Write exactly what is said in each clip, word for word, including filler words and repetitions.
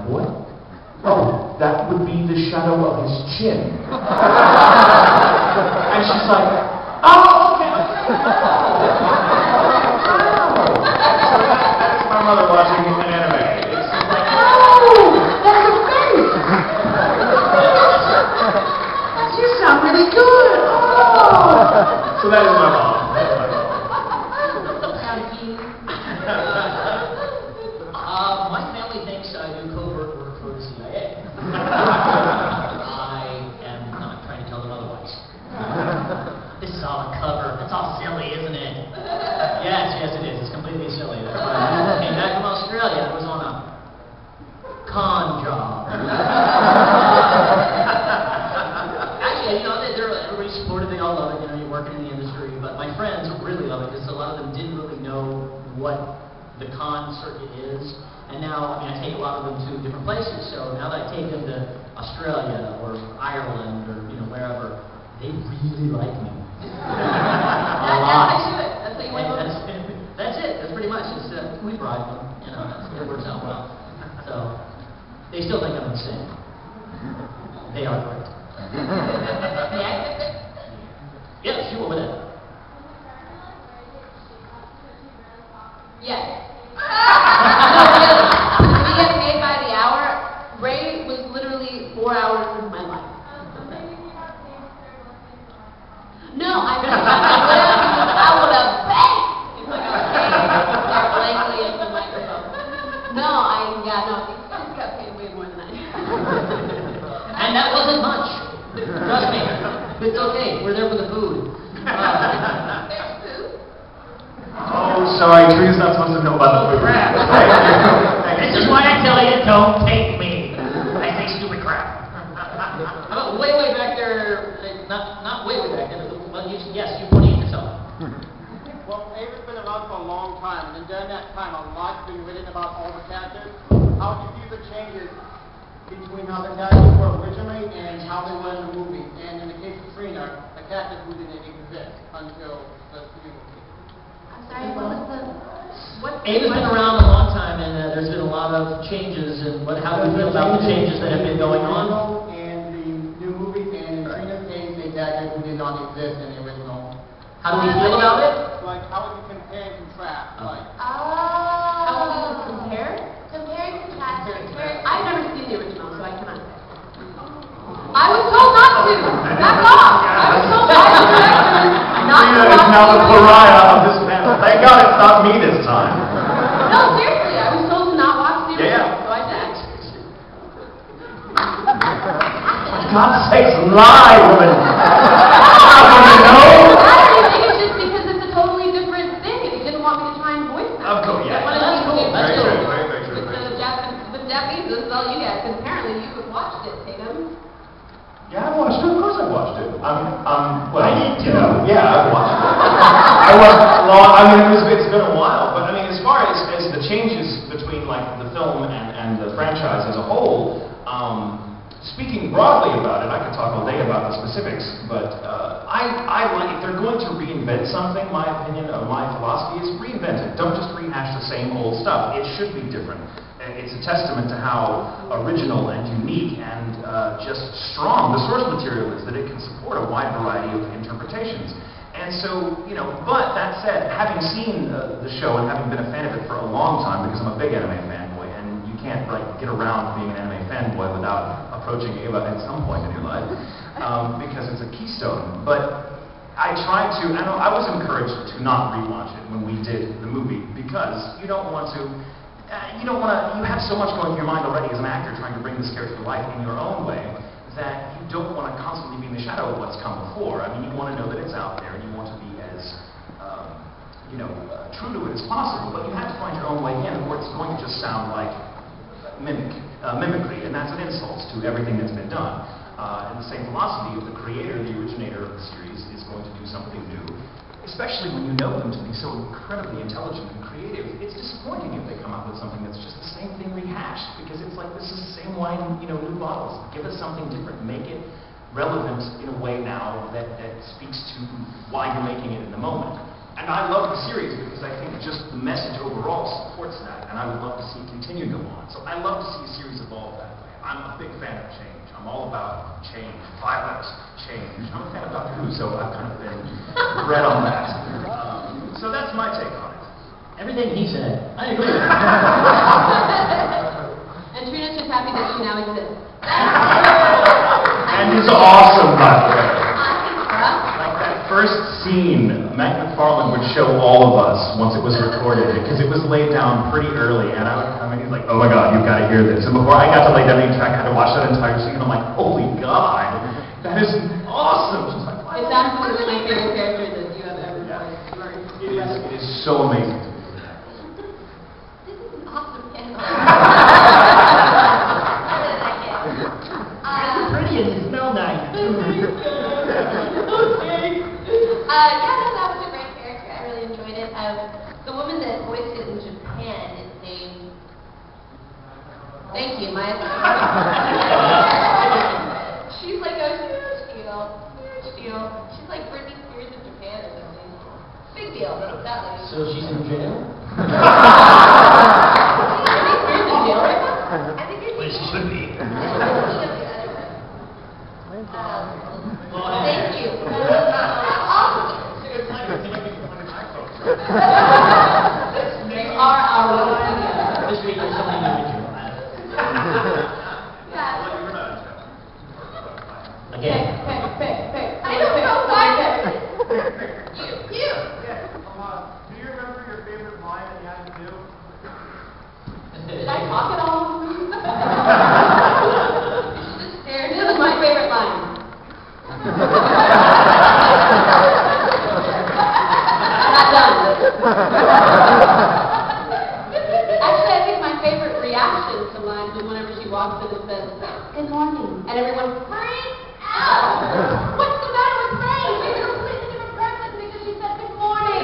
fanboy? Oh, that would be the shadow of his chin. And she's like, oh, okay. That's my mother watching an anime. It's like, oh, that's a face. You sound really good. Oh. So that is my mom. Uh, my family thinks I do covert work for the C I A. I am not trying to tell them otherwise. This is all a cover. It's all silly, isn't it? Yes, yes it is. It's completely silly. That's why I came back from Australia. I was on a con job. Actually, you know, they're, everybody's supportive. They all love it. You know, you're working in the industry. But my friends really love it because a lot of them didn't really know what the con circuit is, and now, I mean, I take a lot of them to different places, so now that I take them to Australia, or Ireland, or, you know, wherever, they really like me. A lot. That's how you do it. That's how you want to that's, that's it. That's pretty much. It's, uh, we bribe them, you know, that's, it works out well. So, they still think I'm insane. They are great. Yeah, shoot over there. Yes. We get paid by the hour. Ray was literally four hours of my life. No, I would have, I would have begged. It's like I was paid blankly into the microphone. No, I got no. These guys got paid way more than I did. And that wasn't much. Trust me. It's okay. We're there for the food. Uh, There's food. Oh, sorry, Trina's not supposed to know about the food. Crap. This is why I tell you, don't take me. I say stupid crap. How about way, way back there, not, not way, way back there, well, you, yes, you put it yourself. Well, Ava's been around for a long time, and during that time, a lot's been written about all the characters. How do you view the changes between how the characters were originally and how they were in the movie? And in the case of Trina, the characters who didn't exist until the new movie. Sorry, what was the... What, Ava's been around a long time, and uh, there's been a lot of changes, and what, how do you feel about the changes that have been going on? And the new movie, and in Trina's case, they characters who did not exist in the original. How do we feel about it? Like, how would you compare and contrast? Oh. Like, Oh. How would you compare? Compare and contrast. Compare. I've never seen the original, so I cannot say. I was told not to. Back off. I was told by the director not to. Trina is now the pariah of this panel. Thank God it's not me this time. No, seriously, I was told to not watch the original, Yeah. so I did. For God's sakes, lie, woman. I want to know. I don't think it's just because it's a totally different thing, and he didn't want me to try and voice that. Of course, yeah. But That's cool. That's Very cool. true, very, very true. With the Japanese, with Japanese, this is all you guys, because apparently you have watched it, Tatum. Yeah, I watched it. Of course I watched it. I'm, I'm, well, I did too. You know, yeah, I watched it. I watched it long, I mean, it was, it's been a while, but I mean, as far as, as the changes between, like, the film and, and the franchise as a whole, um, speaking broadly about it, I could talk all day about the specifics, but uh, I, I like, if they're going to reinvent something, my opinion, or my philosophy is reinvent it. Don't just rehash the same old stuff. It should be different. It's a testament to how original and unique and uh, just strong the source material is, that it can support a wide variety of interpretations. And so, you know, but that said, having seen uh, the show and having been a fan of it for a long time, because I'm a big anime fanboy, and you can't, like, get around being an anime fanboy without approaching Ava at some point in your life, um, because it's a keystone. But I tried to, I, know, I was encouraged to not rewatch it when we did the movie, because you don't want to, Uh, you don't want to, you have so much going through your mind already as an actor trying to bring this character to life in your own way, that you don't want to constantly be in the shadow of what's come before. I mean, you want to know that it's out there, and you want to be as, um, you know, uh, true to it as possible, but you have to find your own way in, or it's going to just sound like mimic, uh, mimicry, and that's an insult to everything that's been done. Uh, and the same philosophy of the creator, the originator of the series, is going to do something new, especially when you know them to be so incredibly intelligent and creative. It's disappointing if they come up with something that's just the same thing rehashed, because it's like, this is the same wine, you know, new bottles. Give us something different. Make it relevant in a way now that, that speaks to why you're making it in the moment. And I love the series because I think just the message overall supports that, and I would love to see it continue to go on. So I love to see a series evolve I'm a big fan of change. I'm all about change, violence, change. I'm a fan of Doctor Who, so I've kind of been bred on that. Um, so that's my take on it. Everything he said, I agree. And Trina's just happy that she now exists. And he's awesome, by the way. Like that first scene, Matt McFarlane would show all of us once it was recorded, because it was laid down pretty early, and I would come in, he's like, oh my god, you've got to hear this. And before I got to lay down any track, I had to watch that entire scene, and I'm like, holy god, that is awesome. She's like, It's absolutely my favorite character that you have ever played. It is, it is so amazing. This is an awesome panel. I really like it. You're pretty and you smell nice. Uh, yeah, no, that was a great character. I really enjoyed it. Um, the woman that voiced it in Japan is named. Thank you, Maya. She's like a huge deal, huge deal. She's like Britney Spears in Japan or something. Big deal. That lady. So she's in jail? Britney Spears in jail right now? I think it's. Well, she should be. Um, thank you. They are our own. This week there's something new with you. Again. Pick, pick, pick. I don't know why. You, you. Yeah, um, uh, do you remember your favorite line that you had to do? Did I talk at all? You should just stare. This is my favorite line. Not done. Actually, I think my favorite reaction to lines is whenever she walks in and says, "Good morning," and everyone freaks out. What's the matter with Ray? She's a completely different person because she said good morning.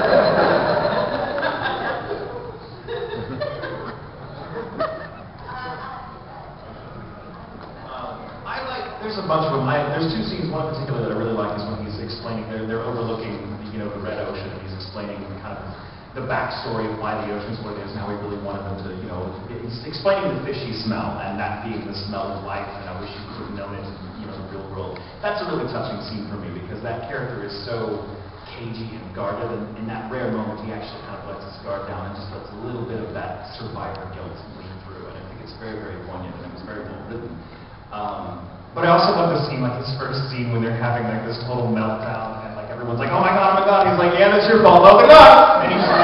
I like, there's a bunch of them. I, there's two scenes, one in particular that I really like is when he's explaining, they're, they're overlooking, you know, the Red Ocean, and he's explaining kind of the backstory of why the ocean's what it is and how he really wanted them to, you know, he's explaining the fishy smell, and that being the smell of life, and I wish you could have known it in, you know, the real world. That's a really touching scene for me, because that character is so cagey and guarded, and in that rare moment, he actually kind of lets his guard down and just lets a little bit of that survivor guilt lean through, and I think it's very, very poignant, and it was very well written. Um, but I also love the scene, like his first scene when they're having like this total meltdown, and like everyone's like, oh my god, oh my god, he's like, yeah, that's your fault, oh my god! And he's like,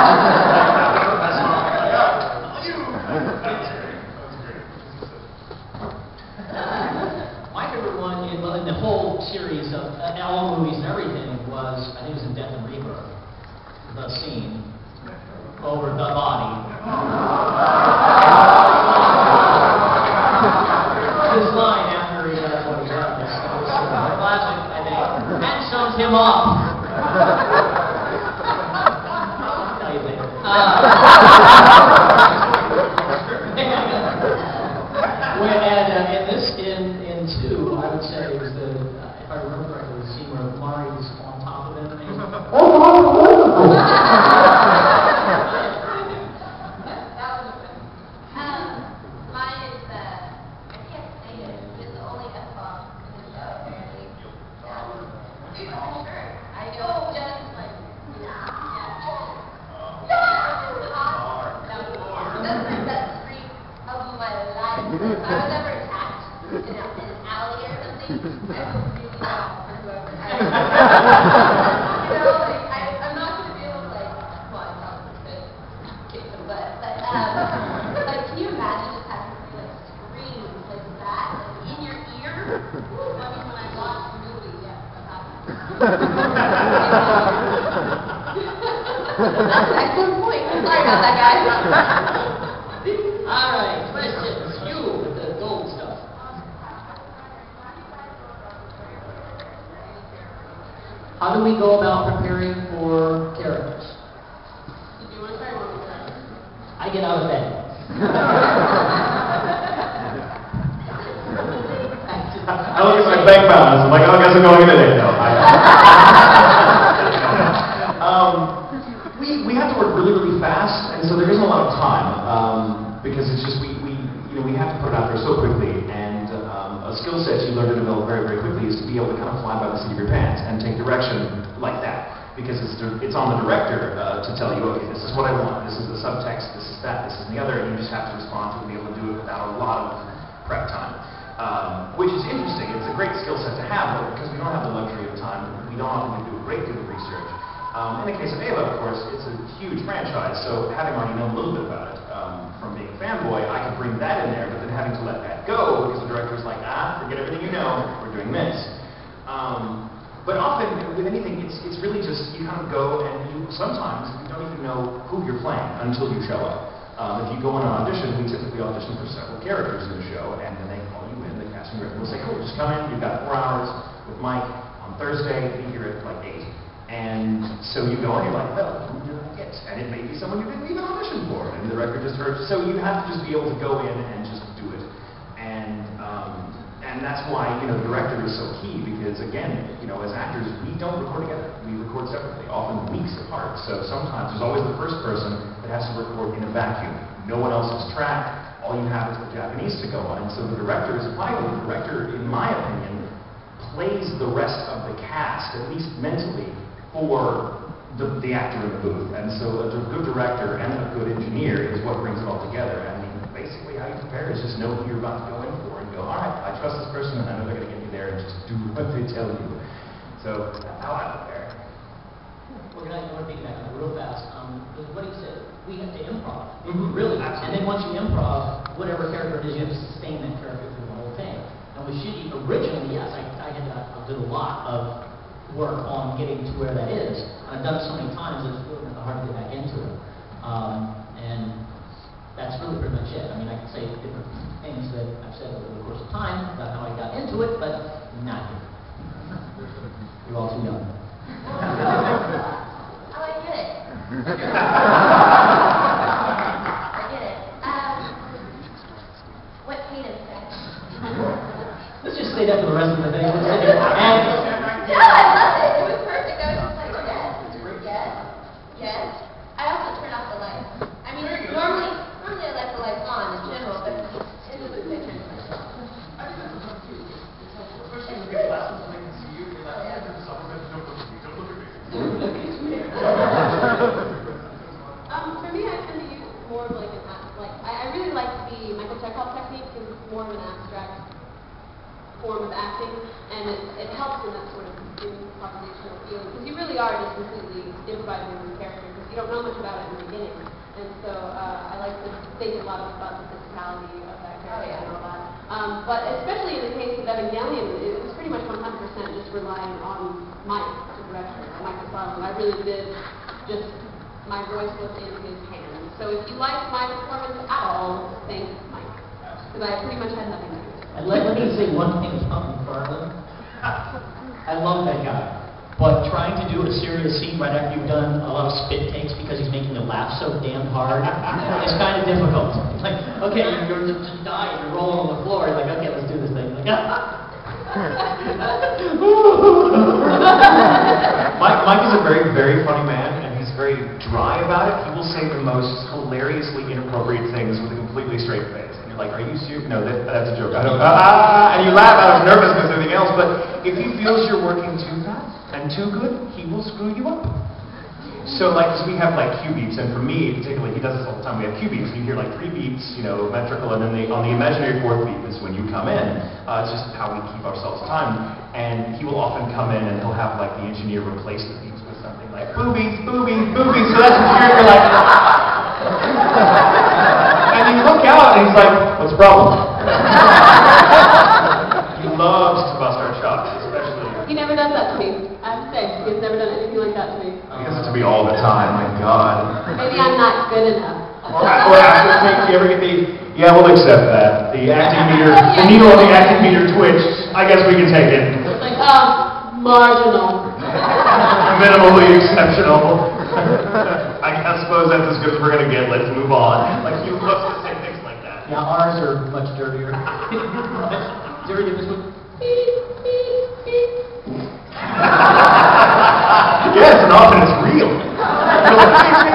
My favorite one in, well, in the whole series of uh, all movies and everything was, I think it was in Death and Rebirth, the scene over the body. His line after he does what he does. It was uh, classic, I think. And sums him up. I'll tell you later. Uh, when, and uh, in this, in, in two, I would say it was the, uh, if I remember correctly, the scene where Mari's on top of him. And I was ever attacked in, a, in an alley or something. I feel really bad for whoever I You know, like, I, I'm not going to be able to, like, well, I probably could kick some butt, but, um, like, can you imagine just having to, like, scream like that, like, in your ear? I mean, when I watch the movie, yeah, that happens. That's an excellent point. Sorry about that, guys. all right, questions. You with the gold stuff. How do we go about preparing for characters? Did you want to try one more time? I get out of bed. I look at my bank balance, I'm like, oh, I guess I'm going in today. No, I, um, we, we have to work really, really fast, and so there isn't a lot of time, um, because it's just, we, we, you you know, we have to put it out there so quickly, and um, a skill set you learn to develop very, very quickly is to be able to kind of fly by the seat of your pants and take direction like that. Because it's, it's on the director uh, to tell you, okay, this is what I want, this is the subtext, this is that, this is the other, and you just have to respond to it and be able to do it without a lot of prep time. Um, which is interesting. It's a great skill set to have, but because we don't have the luxury of time, we don't often do a great deal of research. Um, in the case of Ava, of course, it's a huge franchise, so having already known a little bit about it um, from being a fanboy, I could bring that in there, but then having to let that go because the director's like, ah, forget everything you know, we're doing this. Um, But often, with anything, it's, it's really just, you kind of go and you, sometimes you don't even know who you're playing until you show up. Um, if you go on an audition, we typically audition for several characters in the show, and then they call you in, the casting director will say, cool, just come in, you've got four hours with Mike on Thursday, be here at like eight. And so you go and you're like, well, who did I get? And it may be someone you didn't even audition for, and the director just heard. So you have to just be able to go in and just do it. And, um, And that's why, you know, the director is so key, because again, you know, as actors, we don't record together. We record separately, often weeks apart. So sometimes there's always the first person that has to record in a vacuum. No one else is tracked. All you have is the Japanese to go on. And so the director is vital. The director, in my opinion, plays the rest of the cast, at least mentally, for the, the actor in the booth. And so a good director and a good engineer is what brings it all together. I mean, basically how you prepare is just know who you're about to go in for and go, all right, I trust this person and I know they're going to get you there and just do what they tell you. So that's how I prepare. We're going to want to think back on it real fast. Um, what he said, we have to improv. Mm-hmm. Really. Absolutely. And then once you improv, whatever character it is, you have to sustain that character through the whole thing. And with Shitty, originally, yes, I, I had to, did a lot of work on getting to where that is. And I've done it so many times that it's really hard to get back into it. Um, and that's really pretty much it. I mean, I can say different things that I've said over the course of time about how I got into it, but not here. You're all too young. Oh, I get it. I get it. Um, what Tatum said. Let's just say that for the rest of the day. We're sitting and No, I loved it. It was perfect. I was just like, yes, yes, yes. I also turned off the lights. I mean, normally, normally I like the lights on in general, but it was a good thing. Especially when you get glasses and they can see you, you're like, oh, yeah, there's someone that don't look at me, don't look at me. Um, for me, I tend to use more of like an, ab- like, I, I really like the Michael Chekhov technique because it's more of an abstract form of acting, and it, it helps in that sort of improvisational feeling, because you really are just completely improvising with the character, because you don't know much about it in the beginning. And so uh, I like to think a lot about the physicality of that character and all that. Um, but especially in the case of Evangelion, it was pretty much one hundred percent just relying on Mike, the director, Mike McFarlane. I really did just, my voice was in his hands. So if you liked my performance at all, thank Mike, because I pretty much had nothing to do with it. And let, let me say one thing about McFarlane. I love that guy. But trying to do a serious scene right after you've done a lot of spit takes because he's making you laugh so damn hard, it's kind of difficult. It's like, okay, you're just, just dying, you're rolling on the floor, you're like, okay, let's do this thing. Like, Mike, Mike is a very, very funny man, and he's very dry about it. He will say the most hilariously inappropriate things with a completely straight face. And you're like, are you serious? No, that, that's a joke. I don't, ah, and you laugh out of nervousness and everything else, but if he feels you're working too fast and too good, he will screw you up. So, like, cause we have, like, cue beats, and for me, particularly, he does this all the time. We have cue beats, and you hear, like, three beats, you know, metrical, and then the, on the imaginary fourth beat is when you come in. Uh, it's just how we keep ourselves timed. And he will often come in, and he'll have, like, the engineer replace the beats with something like, boobies, boobies, boobies. So that's what you hear, you're like, and you look out, and he's like, what's the problem? He loves to bust our chops, especially. He never does that to me. I have to say, he's never done anything like that to me. He does it to me all the time, my God. Maybe I'm not good enough. Or, or after you ever get the, yeah, we'll accept that. The acting meter, the needle on the acting meter twitched. I guess we can take it. It's like, oh, marginal. Minimally exceptional. I, I suppose that's as good as we're going to get. Let's move on. Like, you love to say things like that. yeah, ours are much dirtier. Did you ever do this one? Yes, and often it's real.